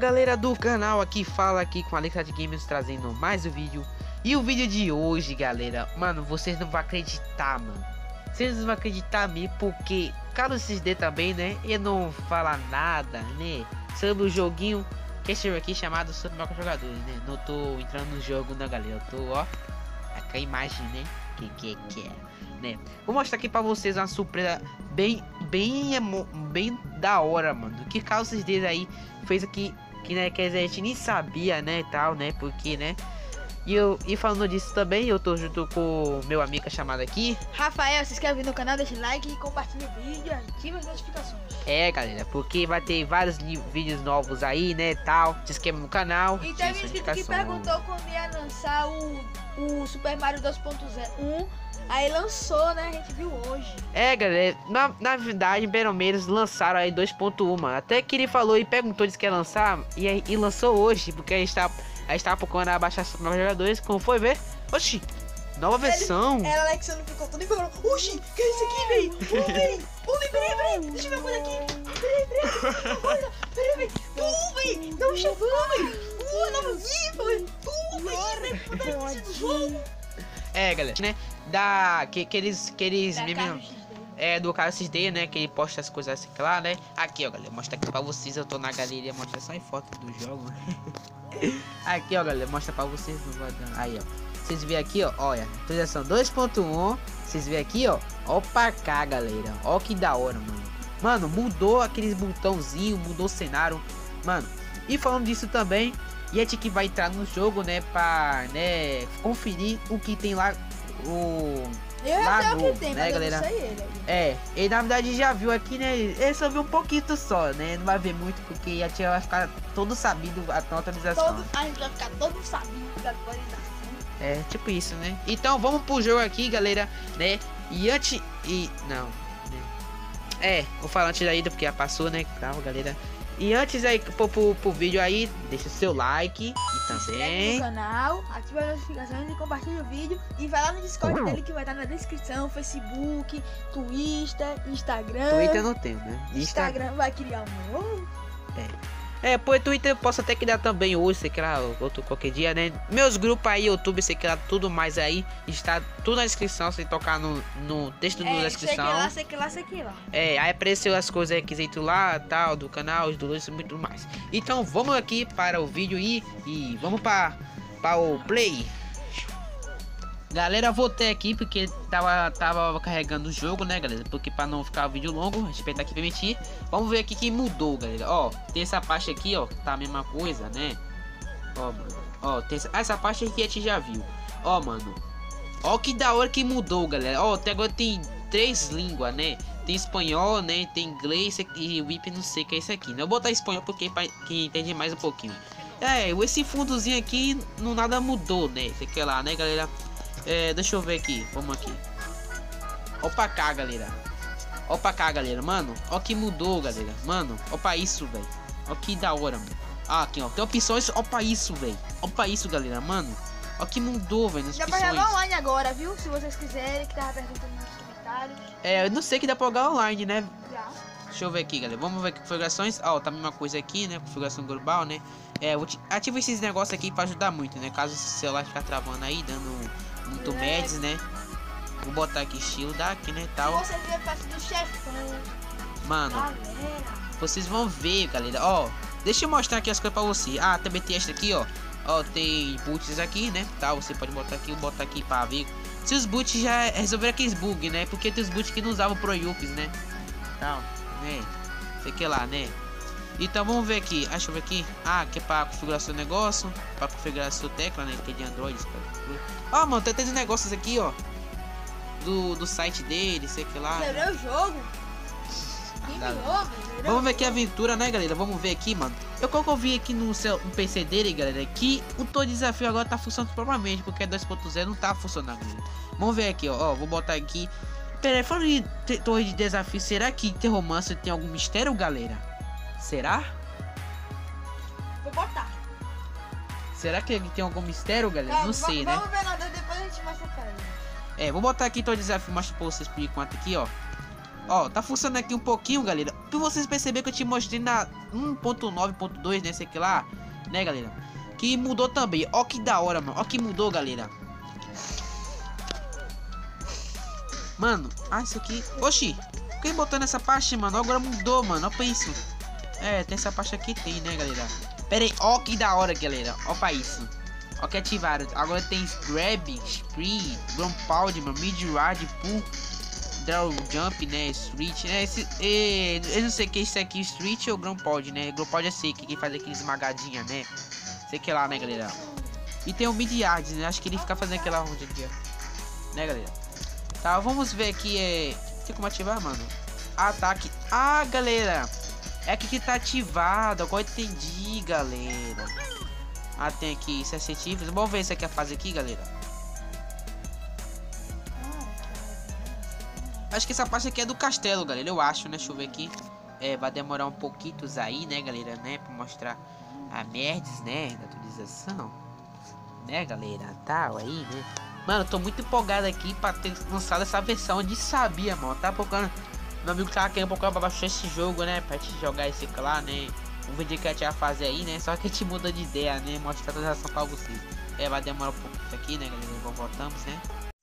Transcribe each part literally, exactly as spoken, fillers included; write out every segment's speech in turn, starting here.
galera do canal, aqui fala aqui com a Alexa de Games trazendo mais um vídeo. E o vídeo de hoje, galera, mano, vocês não vão acreditar, mano. Vocês não vão acreditar mesmo, porque Carlos X D também, né, ele não fala nada, né, sobre o joguinho que esse jogo aqui chamado Super Mario Jogadores, né. Não tô entrando no jogo não, galera, eu tô, ó, aqui a imagem, né, que que que é, né. Vou mostrar aqui pra vocês uma surpresa bem, bem, bem da hora, mano, que Carlos X D aí fez aqui, que, né, que a gente nem sabia, né, tal, né, porque, né. E, eu, e falando disso também, eu tô junto com meu amigo chamado aqui Rafael. Se inscreve no canal, deixa like e compartilha o vídeo, ativa as notificações. É, galera, porque vai ter vários vídeos novos aí, né, tal. Se inscreve no canal. E teve um inscrito que perguntou quando ia lançar o, o Super Mario dois ponto um. Aí lançou, né, a gente viu hoje. É, galera, na, na verdade, pelo menos lançaram aí dois ponto um, mano. Até que ele falou e perguntou, disse que ia lançar, e, e lançou hoje, porque a gente tá... Aí estava procurando abaixar os novos jogadores, como foi ver? Oxi, nova versão. Ele, ela, Alexandre, ficou todo empolgado. Oxi, que é isso aqui, velho? Ô, velho, ô, velho, peraí, peraí, deixa eu ver uma coisa aqui. Peraí, peraí, deixa eu ver uma coisa. Peraí, velho, ô, velho, não chegou, velho. Ô, nova viva, velho. Ô, velho, é, galera, né, da, que, que eles, que eles, mesmo, é, do Carlos X D, né, que ele posta as coisas assim, lá, né. Aqui, ó, galera, mostra aqui pra vocês, eu tô na galeria, mostra só em foto do jogo. Aqui, ó, galera, mostra pra vocês no guardando. Aí, ó, vocês vê aqui, ó, olha, atualização dois ponto um. Vocês vê aqui, ó, ó pra cá, galera, ó que da hora, mano. Mano, mudou aqueles botãozinho, mudou o cenário, mano. E falando disso também, e a gente que vai entrar no jogo, né, pra, né, conferir o que tem lá, o... Eu lá sei novo, o que tem, né, mas galera? eu não sei ele. É, ele na verdade já viu aqui, né? Ele só viu um pouquinho só, né? Não vai ver muito porque a tia vai ficar todo sabido a atualização. Todo, a gente vai ficar todo sabido da atualização. É, tipo isso, né? Então vamos pro jogo aqui, galera, né? E antes... E... Não, né? É, vou falar antes da ida porque já passou, né? Calma, galera. E antes aí, pro, pro, pro vídeo aí, deixa o seu like e também... Se inscreve no canal, ativa as notificações e compartilha o vídeo. E vai lá no Discord dele que vai estar na descrição, Facebook, Twitter, Instagram. Twitter não tem, né? Instagram vai criar um novo. É. É, por Twitter eu posso até criar também hoje, sei que lá, outro qualquer dia, né? Meus grupos aí, YouTube, sei que lá, tudo mais aí, está tudo na descrição, sem tocar no, no texto é, da descrição. Sei que lá, sei que lá, sei que lá. É, aí apareceu as coisas, requisito lá, tal, do canal, os dois e muito mais. Então vamos aqui para o vídeo e, e vamos para, para o play. Galera, voltei aqui porque tava, tava carregando o jogo, né, galera? Porque para não ficar o vídeo longo, respeitar aqui permitir. Vamos ver aqui que mudou, galera. Ó, tem essa parte aqui, ó, tá a mesma coisa, né? Ó, mano. Ó, tem essa, essa parte aqui a gente já viu. Ó, mano. Ó que da hora que mudou, galera. Ó, até agora tem três línguas, né? Tem espanhol, né? Tem inglês e o I P não sei o que é isso aqui, né? Eu vou botar espanhol porque pra quem entende mais um pouquinho. É, esse fundozinho aqui não nada mudou, né? Sei que lá, né, galera? É, deixa eu ver aqui, vamos aqui. Ó pra cá, galera. Ó pra cá, galera, mano. Ó que mudou, galera. Mano, ó pra isso, velho. Ó que da hora, mano. Ah, aqui, ó, tem opções, ó pra isso, velho. Ó pra isso, galera, mano. Ó que mudou, velho, nas opções. Dá pra jogar online agora, viu? Se vocês quiserem, que tava perguntando nos comentários. É, eu não sei que dá pra jogar online, né? Já. Deixa eu ver aqui, galera. Vamos ver configurações. Ó, tá a mesma coisa aqui, né? Configuração global, né? É, eu ativo esses negócios aqui pra ajudar muito, né? Caso o celular ficar travando aí, dando muito é. Meds, né? Vou botar aqui estilo daqui, né? Tal. Você vê parte do chefão. Mano, galera, vocês vão ver, galera. Ó, deixa eu mostrar aqui as coisas pra você. Ah, também tem esta aqui, ó. Ó, tem boots aqui, né? Tá, você pode botar aqui, botar aqui pra ver. Se os boots já resolveram aqueles bugs, né? Porque tem os boots que não usavam pro Yuppies, né? Tal, né? Sei que lá, né? Então vamos ver aqui, deixa eu ver aqui. Ah, que é pra configurar seu negócio, pra configurar sua tecla, né? Que é de Android. Ó, oh, mano, tem tantos negócios aqui, ó. Do, do site dele, sei que lá. Zerou o jogo. Ah, vamos ver aqui a aventura, né, galera? Vamos ver aqui, mano. Eu qual que eu vi aqui no, seu, no P C dele, galera, que o Torre de Desafio agora tá funcionando propriamente, porque dois ponto zero não tá funcionando, galera. Vamos ver aqui, ó. Ó, vou botar aqui. Pera aí, falando de Torre de Desafio, será que tem romance, tem algum mistério, galera? Será? Vou botar. Será que tem algum mistério, galera? É, não sei, né? Vamos ver nada, depois a gente mostra pra ele. É, vou botar aqui todo o desafio, mostra pra vocês por enquanto aqui, ó. Ó, tá funcionando aqui um pouquinho, galera. Pra vocês perceberem que eu te mostrei na um ponto nove ponto dois, né? Sei que lá, né, galera? Que mudou também. Ó que da hora, mano. Ó que mudou, galera. Mano, ah, isso aqui... Oxi, quem botou nessa parte, mano? Agora mudou, mano. Ó pra isso. É, tem essa parte aqui, tem, né, galera? Pera aí, ó que da hora, galera. Ó pra isso. Ó que ativaram. Agora tem Grab, Spree, Gunpowder, mano, Mid-Ride, Pull, Draw Jump, né, Street, né, esse, é, eu não sei o que é isso aqui, Street ou Gunpowder, né, Gunpowder é seco, que faz aquele esmagadinha, né, sei que lá, né, galera. E tem o Mid-Yard, né, acho que ele fica fazendo aquela ronda aqui, ó, né, galera. Tá, vamos ver aqui, é, tem como ativar, mano? Ataque, ah, galera, é aqui que tá ativado, agora entendi, galera. Ah, tem aqui sensitivos. Vamos ver se aqui a fase aqui, galera. Acho que essa parte aqui é do castelo, galera. Eu acho, né? Deixa eu ver aqui. É, vai demorar um pouquinho aí, né, galera, né? Pra mostrar a merdes, né? Da atualização. Né, galera? Tal aí, né? Mano, eu tô muito empolgado aqui pra ter lançado essa versão de sabia, mano. Tá procurando. Meu amigo tava querendo procurar pra baixar esse jogo, né? Pra te jogar esse lá, né? Um vídeo que a gente vai fazer aí, né? Só que a gente muda de ideia, né? Mostra a atualização pra vocês. É, vai demorar um pouco isso aqui, né, galera? Vamos voltamos, né?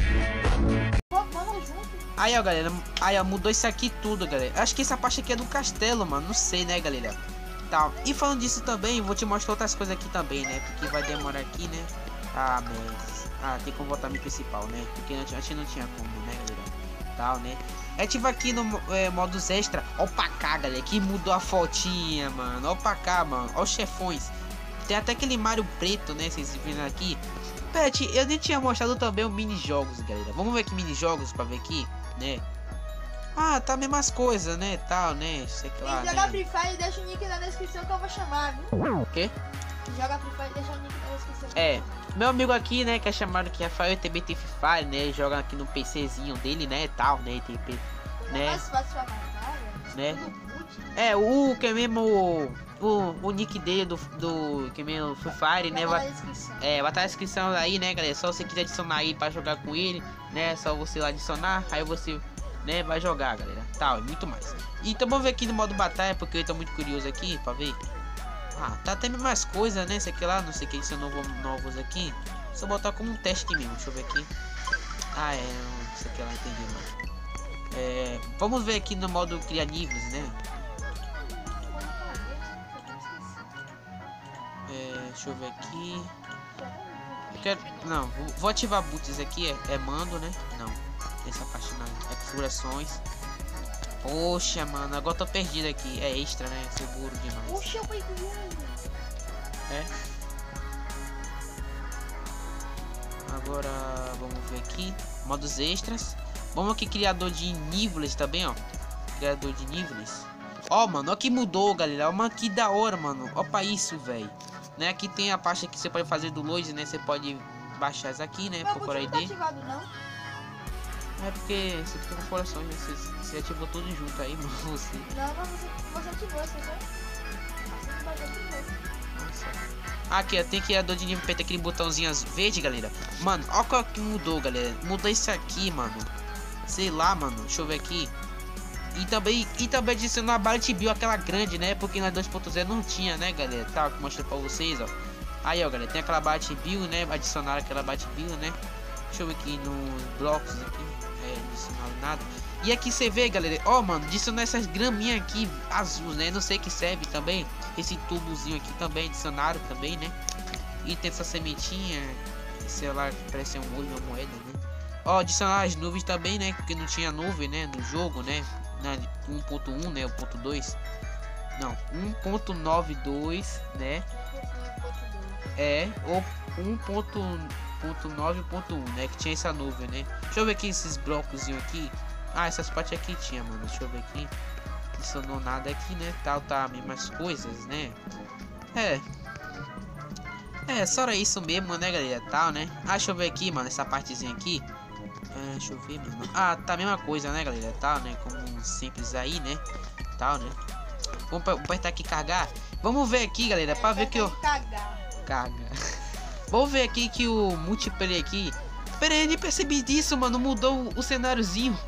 Aí, ó, galera. Aí, ó, mudou isso aqui tudo, galera. Acho que essa parte aqui é do castelo, mano. Não sei, né, galera? Tá. E falando disso também, vou te mostrar outras coisas aqui também, né? Porque vai demorar aqui, né? Ah, mas... Ah, tem como voltar no principal, né? Porque a gente não tinha como, né, galera? Tal, né? Ativa aqui no é, modos extra. Ó pra cá, galera, que mudou a fotinha, mano. Ó pra cá, mano. Ó os chefões. Tem até aquele Mario preto, né? Vocês viram aqui. Pet, eu nem tinha mostrado também o mini jogos, galera. Vamos ver aqui mini jogos pra ver aqui, né? Ah, tá mesmas coisas, né? Tal, né? Sei que lá, joga né? Free Fire e deixa o nick na descrição que eu vou chamar, viu? O quê? Joga Free Fire e deixa o nick na descrição. É. Meu amigo aqui, né, que é chamado que Rafael também tem Free Fire, né, ele joga aqui no PCzinho dele, né, tal, né, tem, né, mais fácil pra matar, né, é, o que é mesmo, o, o, o nick dele do, do, que é mesmo Free Fire, né, vai, é, vai estar na descrição aí, né, galera, só se você quiser adicionar aí pra jogar com ele, né, só você lá adicionar, aí você, né, vai jogar, galera, tal, e muito mais. Então vamos ver aqui no modo batalha, porque eu tô muito curioso aqui, pra ver. Ah, tá até mais coisa, né? Esse aqui lá, não sei o que são novos, novos aqui. Só botar como um teste aqui mesmo. Deixa eu ver aqui. Ah, é. Isso aqui lá, entendi, mano. É, vamos ver aqui no modo criar níveis, né? É, deixa eu ver aqui. Eu quero. Não, vou, vou ativar boots aqui. É, é mando, né? Não. Essa parte não. É configurações. Poxa, mano, agora tô perdido aqui. É extra, né? Seguro demais. Poxa, eu peguei. É. Agora vamos ver aqui. Modos extras. Vamos aqui, criador de níveis também, ó. Criador de níveis. Ó, mano, ó que mudou, galera. Ó, mano, que da hora, mano. Ó pra isso, velho. Né? Aqui tem a parte que você pode fazer do load, né? Você pode baixar isso aqui, né? Procurar I D. Não tá ativado, não? É porque você fica com coração, né? Você, você ativou tudo junto aí, mano. Você. Não, mas você, você ativou, você foi? Você não ativou. Nossa. Aqui, ó, tem criador de nível, aperta aquele botãozinho verde, galera. Mano, ó qual que mudou, galera. Mudou isso aqui, mano. Sei lá, mano. Deixa eu ver aqui. E também, e também adicionou a barra de bio, aquela grande, né? Porque na dois ponto zero não tinha, né, galera? Tá, que mostrei pra vocês, ó. Aí, ó, galera, tem aquela barra de bio, né? Adicionaram aquela barra de bio, né? Deixa eu ver aqui nos blocos aqui. É, adicionaram nada. E aqui você vê, galera, ó, mano, adicionar essas graminhas aqui azuis, né? Não sei que serve também. Esse tubozinho aqui também adicionaram também, né? E tem essa sementinha, sei lá, que parece um olho, uma moeda, né? Ó, adicionar as nuvens também, né? Porque não tinha nuvem, né? No jogo, né? Na um ponto um, né? O ponto dois. Não, um ponto noventa e dois, né? É, ou um ponto nove ponto um, né? Que tinha essa nuvem, né? Deixa eu ver aqui esses blocos aqui. Ah, essas partes aqui tinha, mano. Deixa eu ver aqui. Não adicionou nada aqui, né? Tal, tá, mesmas coisas, né? É. É, só era isso mesmo, né, galera? Tal, né? Ah, deixa eu ver aqui, mano. Essa partezinha aqui. É, deixa eu ver, mano. Ah, tá a mesma coisa, né, galera? Tal, né? Como simples aí, né? Tal, né? Vamos apertar aqui carregar. Vamos ver aqui, galera. Pra ver que eu. Caga. Vamos ver aqui que o multiplayer aqui. Pera aí, nem percebi disso, mano. Mudou o cenáriozinho.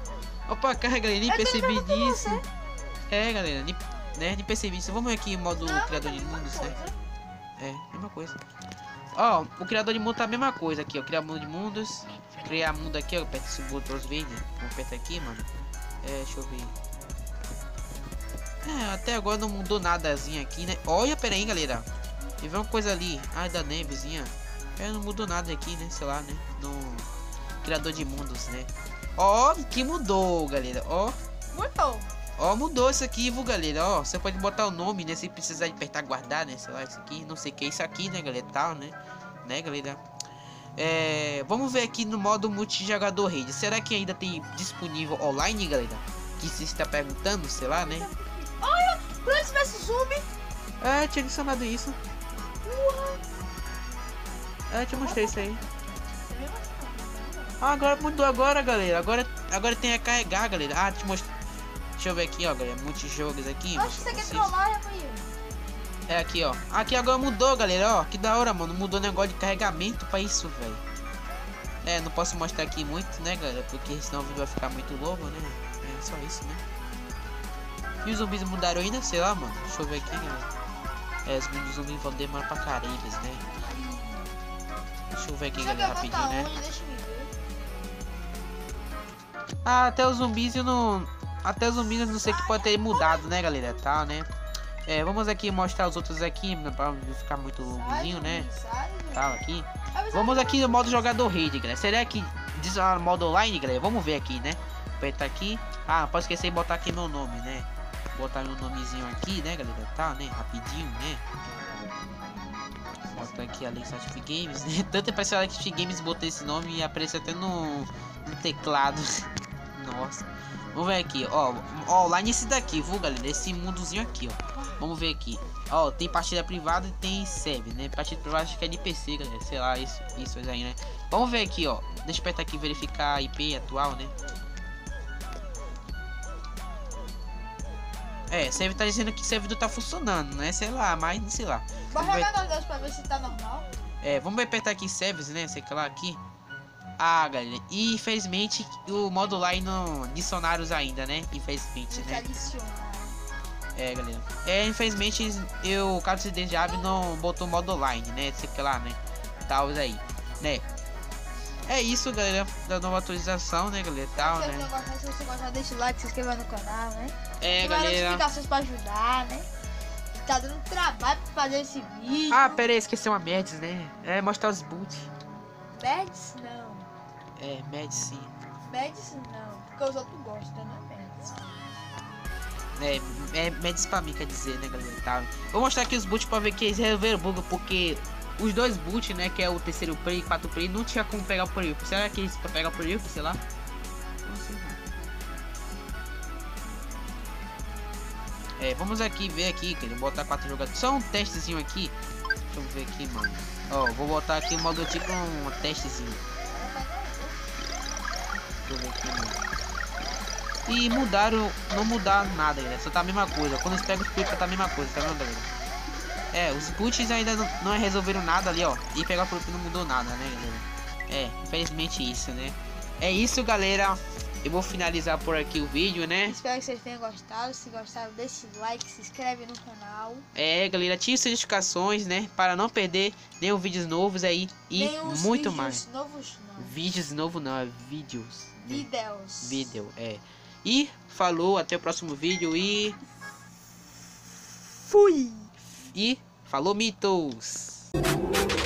Opa, cara, galera, nem Eu tô percebi vendo com disso. você. É, galera, nem, né, nem percebi isso. Vamos aqui em modo Não, criador de mesma mundos, né? coisa. É, mesma coisa. Ó, o criador de mundo tá a mesma coisa aqui, ó. Criar mundo de mundos. Criar mundo aqui, ó. Aperta esse botão verde. Vamos apertar aqui, mano. É, deixa eu ver. É, até agora não mudou nadazinho aqui, né? Olha, pera aí, galera. E vê uma coisa ali. Ai, da nevezinha. É, não mudou nada aqui, né? Sei lá, né? No criador de mundos, né? Ó, que mudou, galera. Ó. Mudou. Ó, mudou isso aqui, viu, galera? Ó, você pode botar o nome, né? Se precisar de apertar guardar, né? Sei lá, isso aqui. Não sei o que é isso aqui, né, galera? Tal, né? Né, galera? É... Vamos ver aqui no modo multijogador rede. Será que ainda tem disponível online, galera? Que se está perguntando, sei lá, né? Olha, Plants versus Zumbi. É, tinha adicionado isso. É, te mostrei isso aí. Ah, agora mudou agora, galera. Agora, agora tem a carregar, galera. Ah, te mostrei. Deixa eu ver aqui, ó, galera. Multijogos aqui. Acho que você quer trollar, Rafael. É aqui, ó. Aqui agora mudou, galera, ó. Que da hora, mano. Mudou o negócio de carregamento pra isso, velho. É, não posso mostrar aqui muito, né, galera? Porque senão o vídeo vai ficar muito longo, né? É só isso, né? E os zumbis mudaram ainda? Sei lá, mano. Deixa eu ver aqui, galera. É, os zumbis vão demorar pra caralho, né? Deixa eu ver aqui, galera, rapidinho, né? Deixa eu ver. Ah, até os zumbis eu não... Até os zumbis eu não sei que pode ter mudado, né, galera? Tá, né? É, vamos aqui mostrar os outros aqui, pra não ficar muito longozinho, né? Tá, aqui. Vamos aqui no modo jogador rede, galera. Será que diz lá no modo online, galera? Vamos ver aqui, né? Apertar aqui. Ah, não posso esquecer de botar aqui meu nome, né? Botar meu nomezinho aqui, né, galera? Tá, né? Rapidinho, né? Botar aqui Alex Active Games, né? Tanto parece que Alex Active Games botei esse nome e aparece até no, no teclado. Nossa. Vamos ver aqui, ó. Ó, online esse daqui, viu, galera? Esse mundozinho aqui, ó. Vamos ver aqui. Ó, tem partida privada e tem serve, né? Partida privada acho que é de P C, galera. Sei lá, isso, isso aí, né? Vamos ver aqui, ó. Deixa eu apertar aqui verificar a I P atual, né? É, serve tá dizendo que o servidor tá funcionando, né? Sei lá, mas sei lá. Bora jogar nós dois pra ver se tá normal. É, vamos apertar aqui service, né? Sei lá aqui. Ah, galera, e infelizmente o modo online não dicionários ainda, né? Infelizmente, né? É, galera. É, infelizmente eu, o Carlos Desejável não botou modo online, né? Sei lá, né? Tal aí, né? É isso, galera, da nova atualização, né, galera? Tal, né? Se você gostar, deixa o like, se inscreva no canal, né? É, Tem galera. notificações pra ajudar, né? Tá dando trabalho pra fazer esse vídeo. Ah, pera aí, esqueci uma Mads, né? É, mostrar os boot. Mads não. É, Mads sim. Mads não, porque os outros gostam, né, Mads? É, é Mads pra mim, quer dizer, né, galera? Tá. Vou mostrar aqui os boot pra ver que eles resolveram o bug, porque os dois boot, né, que é o terceiro play e quatro play, não tinha como pegar o Pro. Será que eles pra pegar o Pro, sei lá? Não sei não. É, vamos aqui ver aqui, que ele botar quatro jogadores. Só um testezinho aqui. Deixa eu ver aqui, mano. Ó, vou botar aqui o modo tipo um testezinho. Deixa eu ver aqui, mano. E mudaram, não mudaram nada, galera. Só tá a mesma coisa. Quando eles pegam os pipas, tá a mesma coisa, tá vendo, galera? É, os boots ainda não, não resolveram nada ali, ó. E pegar o pipa não mudou nada, né, galera? É, infelizmente isso, né? É isso, galera. Eu vou finalizar por aqui o vídeo, né? Espero que vocês tenham gostado. Se gostaram, deixe like, se inscreve no canal. É, galera, ative as notificações, né? Para não perder nenhum vídeos novos aí e muito mais. Novos, não. Vídeos novos não, é vídeos. Vídeos. Vídeo, é. E falou, até o próximo vídeo e... Fui! E falou, mitos!